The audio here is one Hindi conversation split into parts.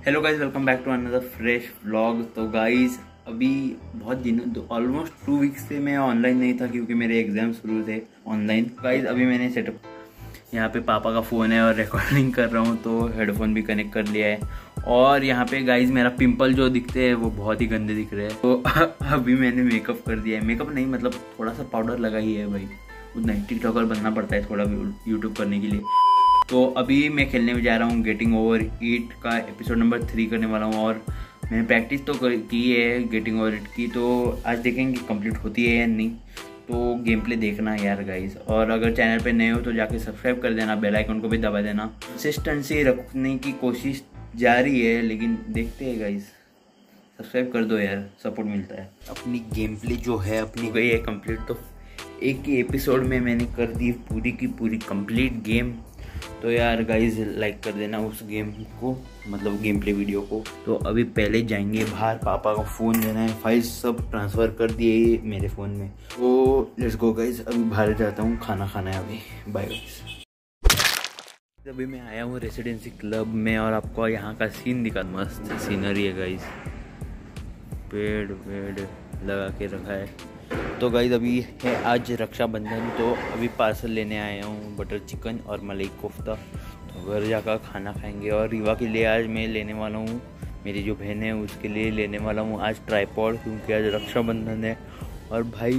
Hello guys, welcome back to another fresh vlog. तो गाइज अभी बहुत दिनों ऑलमोस्ट 2 वीक्स से मैं ऑनलाइन नहीं था क्योंकि मेरे एग्जाम शुरू थे ऑनलाइन। गाइज अभी मैंने सेटअप यहाँ पे पापा का फ़ोन है और रिकॉर्डिंग कर रहा हूँ तो हेडफोन भी कनेक्ट कर लिया है। और यहाँ पे गाइज मेरा पिंपल जो दिखते हैं वो बहुत ही गंदे दिख रहे हैं। तो अभी मैंने मेकअप कर दिया है। मेकअप नहीं मतलब थोड़ा सा पाउडर लगा ही है भाई, उतना ही टिकटॉकर बनना पड़ता है थोड़ा यूट्यूब करने के लिए। तो अभी मैं खेलने में जा रहा हूँ गेटिंग ओवर इट का एपिसोड नंबर 3 करने वाला हूँ। और मैंने प्रैक्टिस तो की है गेटिंग ओवर इट की, तो आज देखेंगे कंप्लीट होती है या नहीं। तो गेम प्ले देखना यार गाइस, और अगर चैनल पे नए हो तो जाके सब्सक्राइब कर देना, बेल आइकन को भी दबा देना। कंसिस्टेंसी रखने की कोशिश जारी है लेकिन देखते हैं गाइस। सब्सक्राइब कर दो यार, सपोर्ट मिलता है। अपनी गेम प्ले जो है अपनी गई है कंप्लीट। तो एक ही एपिसोड में मैंने कर दी पूरी की पूरी कंप्लीट गेम। तो यार गाइज लाइक कर देना उस गेम को, मतलब गेम प्ले वीडियो को। तो अभी पहले जाएंगे बाहर, पापा को फ़ोन देना है, फाइल सब ट्रांसफ़र कर दिए मेरे फ़ोन में। तो लेट्स गो गाइज, अभी बाहर जाता हूँ, खाना खाना है अभी। Bye guys. अभी मैं आया हूँ रेसिडेंसी क्लब में और आपको यहाँ का सीन दिखा, मस्त सीनरी है गाइज, पेड़ वेड़ लगा के रखा है। तो गाइज अभी है आज रक्षाबंधन, तो अभी पार्सल लेने आया हूँ बटर चिकन और मलाई कोफ्ता। तो घर जाकर खाना खाएंगे। और रीवा के लिए आज मैं लेने वाला हूँ, मेरी जो बहन है उसके लिए लेने वाला हूँ आज ट्राइपॉड, क्योंकि आज रक्षाबंधन है। और भाई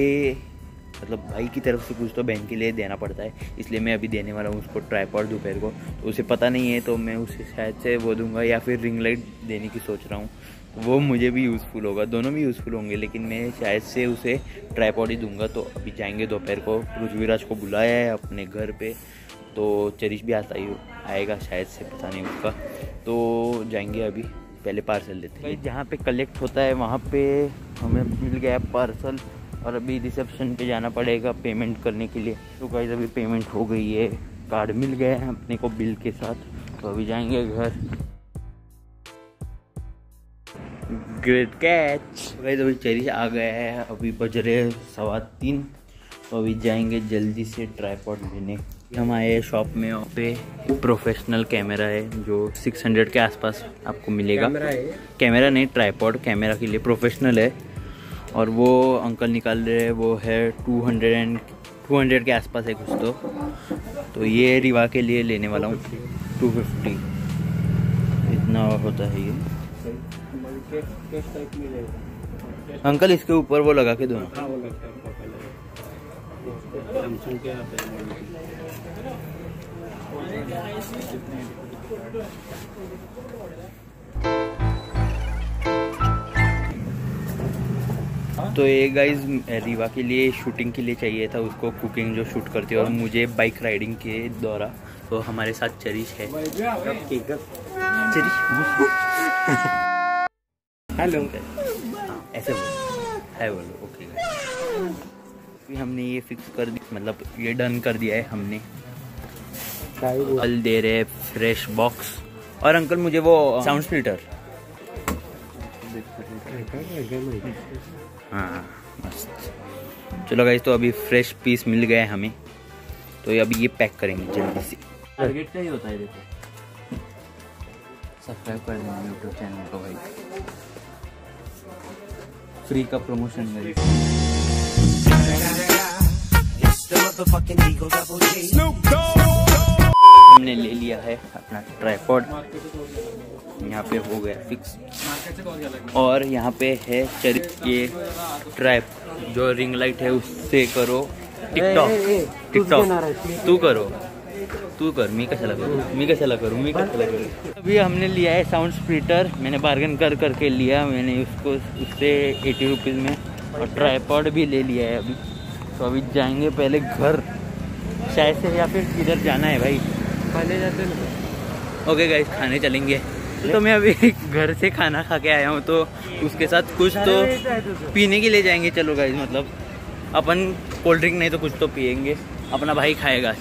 की तरफ से कुछ तो बहन के लिए देना पड़ता है, इसलिए मैं अभी देने वाला हूँ उसको ट्राइपॉड दोपहर को। तो उसे पता नहीं है तो मैं उसे शायद से वो दूंगा, या फिर रिंग लाइट देने की सोच रहा हूँ। वो मुझे भी यूज़फुल होगा, दोनों भी यूज़फुल होंगे, लेकिन मैं शायद से उसे ट्राइपॉड ही दूंगा। तो अभी जाएंगे दोपहर को। पृथ्वीराज को बुलाया है अपने घर पे, तो चरिश भी आएगा शायद से, पता नहीं उसका। तो जाएंगे अभी, पहले पार्सल लेते हैं। जहाँ पे कलेक्ट होता है वहाँ पे हमें मिल गया पार्सल, और अभी रिसेप्शन पे जाना पड़ेगा पेमेंट करने के लिए। तो गाइस अभी पेमेंट हो गई है, कार्ड मिल गया है अपने को बिल के साथ। तो अभी जाएंगे घर। Great catch. गाइस अभी चेरिश आ गया है, अभी बज रहे 3:15। तो अभी जाएंगे जल्दी से ट्राइपॉड लेने। हम आए हैं शॉप में, वहाँ पे प्रोफेशनल कैमरा है जो 600 के आसपास आपको मिलेगा। कैमरा नहीं, ट्राइपॉड कैमरा के लिए प्रोफेशनल है। और वो अंकल निकाल रहे हैं, वो है 200 के आसपास है कुछ। तो ये रीवा के लिए लेने वाला हूँ 250 इतना होता है ये। अंकल इसके ऊपर वो लगा के दो। तो ये गाइज रीवा के लिए शूटिंग के लिए चाहिए था उसको, कुकिंग जो शूट करती है, और मुझे बाइक राइडिंग के दौरान। तो हमारे साथ चरिश है। चरिश हेलो, ऐसे बोलो, है बोलो। ओके गाइस, हमने ये फिक्स कर दी, मतलब ये डन कर दिया है हमने। कल दे रहे फ्रेश बॉक्स। और अंकल मुझे वो साउंड स्प्लिटर, हाँ मस्त। चलो गाइस, तो अभी फ्रेश पीस मिल गए हमें, तो अभी ये पैक करेंगे जल्दी से। टारगेट का ही होता है, देखो सब्सक्राइब कर देना यूट्यूब चैनल को भाई, फ्री का प्रमोशन गाइस। हमने ले लिया है अपना ट्राइपॉड, यहाँ पे हो गया फिक्स। और यहाँ पे है ये ट्रैप जो रिंग लाइट है, उससे करो टिकटॉक। तू कर, मी कशाला करूँ। अभी हमने लिया है साउंड स्प्लिटर, मैंने बार्गेन करके लिया मैंने उसको, उससे 80 रुपीज़ में। और ट्राइपॉड भी ले लिया है अभी। तो अभी जाएंगे पहले घर शायद से, या फिर किधर जाना है भाई, खाने जाते हैं। ओके गाइस, खाने चलेंगे। तो मैं अभी घर से खाना खा के आया हूँ, तो उसके साथ कुछ तो पीने के लिए जाएंगे। चलो गाइस, मतलब अपन कोल्ड ड्रिंक नहीं तो कुछ तो पियेंगे, अपना भाई खाएगा।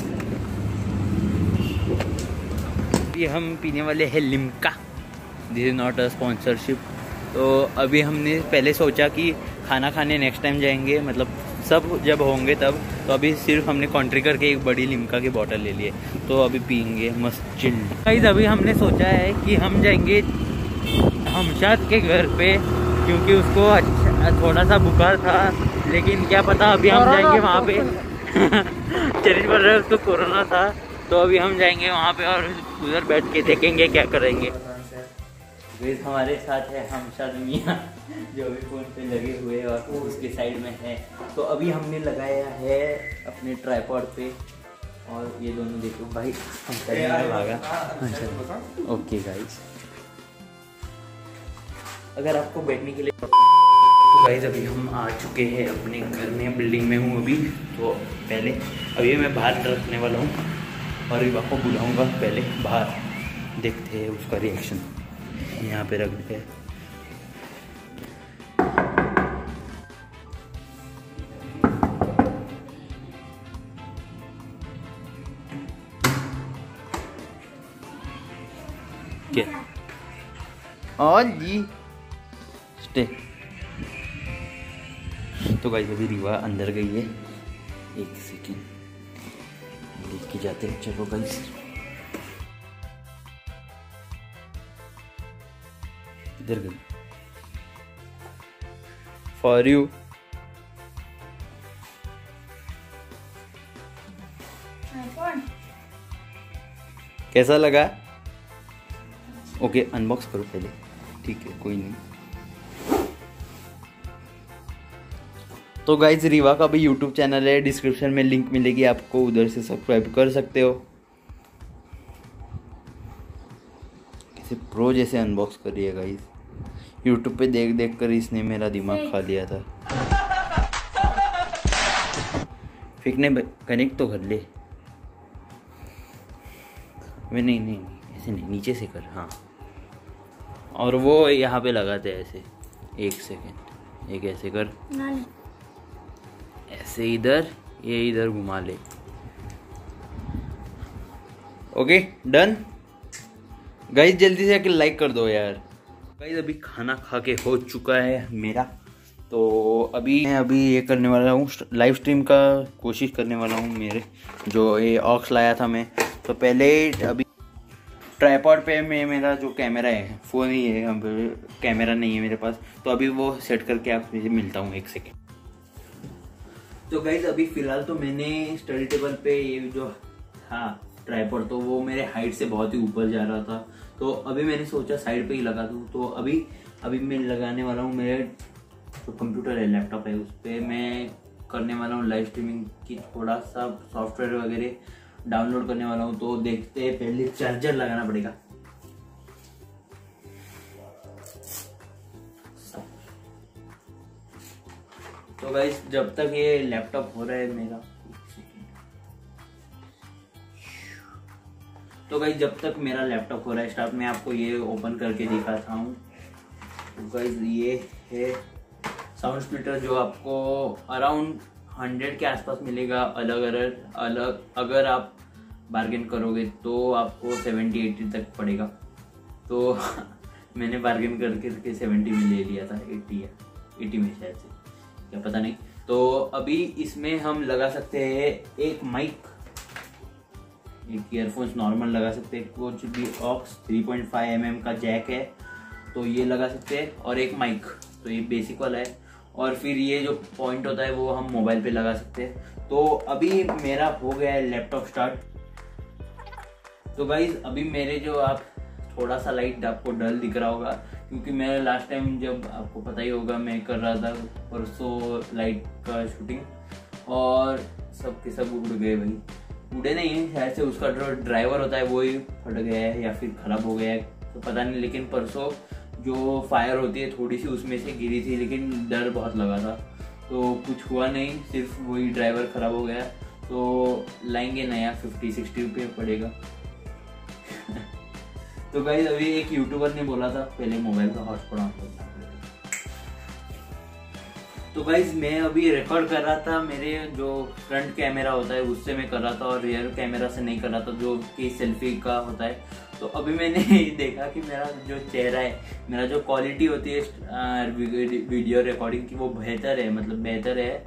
ये हम पीने वाले हैं Limca, this is not a sponsorship. तो अभी हमने पहले सोचा कि खाना खाने नेक्स्ट टाइम जाएंगे, मतलब सब जब होंगे तब। तो अभी सिर्फ हमने कॉन्ट्री करके एक बड़ी लिम्का की बोतल ले ली है, तो अभी पियेंगे मस्त चिल्ड। गाइस अभी हमने सोचा है कि हम जाएंगे हमशाद के घर पे, क्योंकि उसको अच्छा थोड़ा सा बुखार था, लेकिन क्या पता अभी हम जाएंगे वहाँ पे चरित बोल रहे उसको कोरोना था, तो अभी हम जाएंगे वहाँ पे और उधर बैठ के देखेंगे क्या करेंगे। हमारे साथ है हमशाद मियाँ जो भी फोन पे लगे हुए और उसके साइड में है। तो अभी हमने लगाया है अपने ट्राइपॉड पे, और ये दोनों देखो भाई हम भागा। ओके गाइस, अगर आपको बैठने के लिए तो गाइस अभी हम आ चुके हैं अपने घर में, बिल्डिंग में हूँ अभी। तो पहले अभी मैं बाहर रखने वाला हूँ और विवाह को बुलाऊँगा पहले बाहर, देखते हैं उसका रिएक्शन। यहाँ पे रख दे। क्या और जी स्टे। तो गाइस अभी रिवा अंदर गई है, एक सेकेंड देख के जाते हैं। चलो गाइस इधर गई फॉर यू। कैसा लगा? ओके अनबॉक्स करो पहले, ठीक है कोई नहीं। तो गाइज रीवा का भी यूट्यूब चैनल है, डिस्क्रिप्शन में लिंक मिलेगी आपको, उधर से सब्सक्राइब कर सकते हो। कैसे प्रो जैसे अनबॉक्स करिए गाइज, यूट्यूब पे देख देख कर इसने मेरा दिमाग खा लिया था। फेंकने कनेक्ट तो कर ले। वे नहीं नहीं ऐसे नहीं, नीचे से कर। हाँ और वो यहाँ पे लगाते हैं ऐसे। एक सेकेंड, एक ऐसे कर, ऐसे इधर, ये इधर घुमा ले। ओके डन गाइस, जल्दी से आके लाइक कर दो यार। गाइस अभी खाना खा के हो चुका है मेरा, तो अभी मैं ये करने वाला हूँ, लाइव स्ट्रीम का कोशिश करने वाला हूँ। मेरे जो ये ऑक्स लाया था मैं, तो पहले अभी ट्राइपॉड पे मेरा जो कैमरा है, फ़ोन ही है, कैमरा नहीं है मेरे पास, तो अभी वो सेट करके आपसे मिलता हूँ, एक सेकेंड। तो गाइज अभी फ़िलहाल तो मैंने स्टडी टेबल पे ये जो था ट्राइपॉड, तो वो मेरे हाइट से बहुत ही ऊपर जा रहा था, तो अभी मैंने सोचा साइड पे ही लगा दूँ। तो अभी मैं लगाने वाला हूँ, मेरे जो कंप्यूटर है, लैपटॉप है, उस पर मैं करने वाला हूँ लाइव स्ट्रीमिंग की, थोड़ा सा सॉफ्टवेयर वगैरह डाउनलोड करने वाला हूँ। तो देखते हैं, पहले चार्जर लगाना पड़ेगा। तो गाइस जब तक ये लैपटॉप हो रहा है मेरा, तो गाइस जब तक मेरा लैपटॉप हो रहा है स्टार्ट, मैं आपको ये ओपन करके दिखाता हूँ। तो गाइस ये है साउंड स्प्लिटर, जो आपको अराउंड 100 के आसपास मिलेगा। अलग अगर आप बार्गेन करोगे तो आपको 70-80 तक पड़ेगा। तो मैंने बार्गेन करके 70 में ले लिया था, 80 में शायद से, क्या पता नहीं। तो अभी इसमें हम लगा सकते हैं एक माइक, एक ईयरफोन्स नॉर्मल लगा सकते हैं, कुछ भी ऑक्स 3.5 mm का जैक है, तो ये लगा सकते हैं, और एक माइक, तो ये बेसिक वाला है। और फिर ये जो पॉइंट होता है वो हम मोबाइल पे लगा सकते हैं। तो अभी मेरा हो गया है लैपटॉप स्टार्ट। तो गाइज अभी मेरे जो आप थोड़ा सा लाइट आपको डल दिख रहा होगा, क्योंकि मैं लास्ट टाइम जब आपको पता ही होगा मैं कर रहा था परसों लाइट का शूटिंग, और सब के सब उड़ गए भाई। उड़े नहीं, शायद से उसका जो ड्राइवर होता है वो ही फट गया है या फिर खराब हो गया है, तो पता नहीं। लेकिन परसों जो फायर होती है थोड़ी सी उसमें से गिरी थी, लेकिन डर बहुत लगा था, तो कुछ हुआ नहीं, सिर्फ वही ड्राइवर खराब हो गया। तो लाएंगे नया, 50-60 रुपये पड़ेगा। तो गाइस अभी एक यूट्यूबर ने बोला था पहले मोबाइल का हॉटस्पॉट ऑन करना। तो गाइस मैं अभी रिकॉर्ड कर रहा था, मेरे जो फ्रंट कैमरा होता है उससे मैं कर रहा था, और रियर कैमरा से नहीं कर रहा था, जो कि सेल्फी का होता है। तो अभी मैंने देखा कि मेरा जो चेहरा है, मेरा जो क्वालिटी होती है वीडियो रिकॉर्डिंग की, वो बेहतर है, मतलब बेहतर है।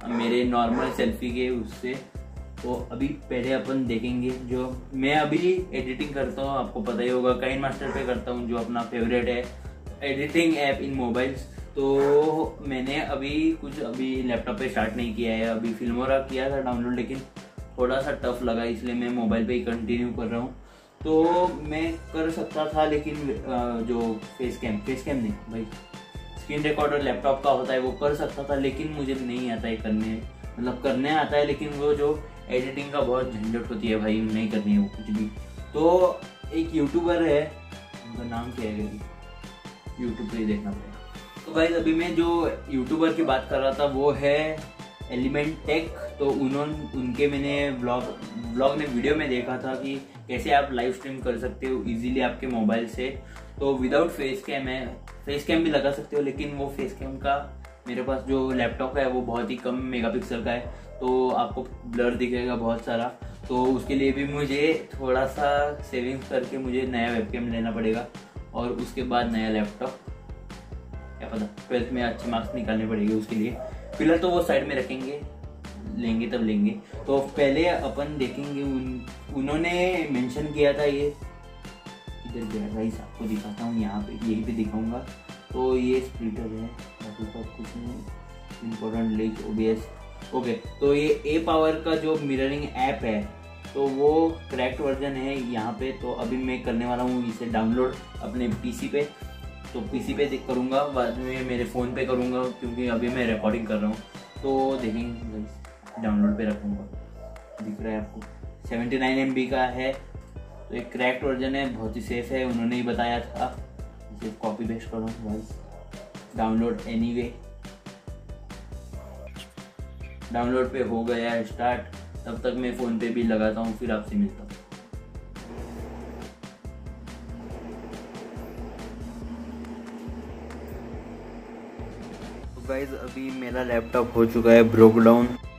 मेरे नॉर्मल सेल्फी के उससे। तो अभी पहले अपन देखेंगे, जो मैं अभी एडिटिंग करता हूँ, आपको पता ही होगा, काइनमास्टर पे करता हूँ, जो अपना फेवरेट है एडिटिंग ऐप इन मोबाइल्स। तो मैंने अभी लैपटॉप पे स्टार्ट नहीं किया है, अभी फिल्मोरा किया था डाउनलोड, लेकिन थोड़ा सा टफ लगा, इसलिए मैं मोबाइल पे ही कंटिन्यू कर रहा हूँ। तो मैं कर सकता था, लेकिन जो फेस कैम नहीं भाई, स्क्रीन रिकॉर्डर लैपटॉप का होता है वो कर सकता था, लेकिन मुझे नहीं आता है करने, मतलब करने आता है, लेकिन वो जो एडिटिंग का बहुत झंझट होती है भाई, नहीं करनी है वो कुछ भी। तो एक यूट्यूबर है, उनका नाम क्या है, यूट्यूब पे ही देखना पड़ेगा। तो गाइस अभी मैं जो यूट्यूबर की बात कर रहा था वो है एलिमेंट टेक। तो उनके मैंने व्लॉग में वीडियो में देखा था कि कैसे आप लाइव स्ट्रीम कर सकते हो इजीली आपके मोबाइल से। तो विदाउट फेस कैम है, फेस कैम भी लगा सकते हो, लेकिन वो फेस कैम का मेरे पास जो लैपटॉप है वो बहुत ही कम मेगापिक्सल का है, तो आपको ब्लर दिखेगा बहुत सारा। तो उसके लिए भी मुझे थोड़ा सा सेविंग्स करके मुझे नया वेबकैम लेना पड़ेगा, और उसके बाद नया लैपटॉप, क्या पता 12th में अच्छे मार्क्स निकालने पड़ेंगे उसके लिए। फिलहाल तो वो साइड में रखेंगे, लेंगे तब लेंगे। तो पहले अपन देखेंगे, उन्होंने मेंशन किया था, ये इधर गया गाइस, आपको दिखाता हूँ, यहाँ पे यहीं पे दिखाऊंगा। तो ये स्प्लिटर है, बाकी का कुछ नहीं, इम्पोर्टेंट लिंक OBS। ओके, तो ये ए पावर का जो मिररिंग ऐप है, तो वो क्रैक्ड वर्जन है यहाँ पे। तो अभी मैं करने वाला हूँ इसे डाउनलोड अपने पीसी पे। तो पीसी पे करूँगा, बाद में मेरे फ़ोन पे करूँगा, क्योंकि अभी मैं रिकॉर्डिंग कर रहा हूँ। तो देखेंगे, डाउनलोड पे रखूँगा, दिख रहा है आपको, 79 MB का है। तो एक क्रैक्ड वर्जन है, बहुत ही सेफ है, उन्होंने ही बताया था। इसे कॉपी पेस्ट करो गाइस, डाउनलोड एनीवे। डाउनलोड पे हो गया है स्टार्ट, तब तक मैं फ़ोन पे भी लगाता हूँ, फिर आपसे मिलता हूँ। गाइस अभी मेरा लैपटॉप हो चुका है ब्रोक डाउन।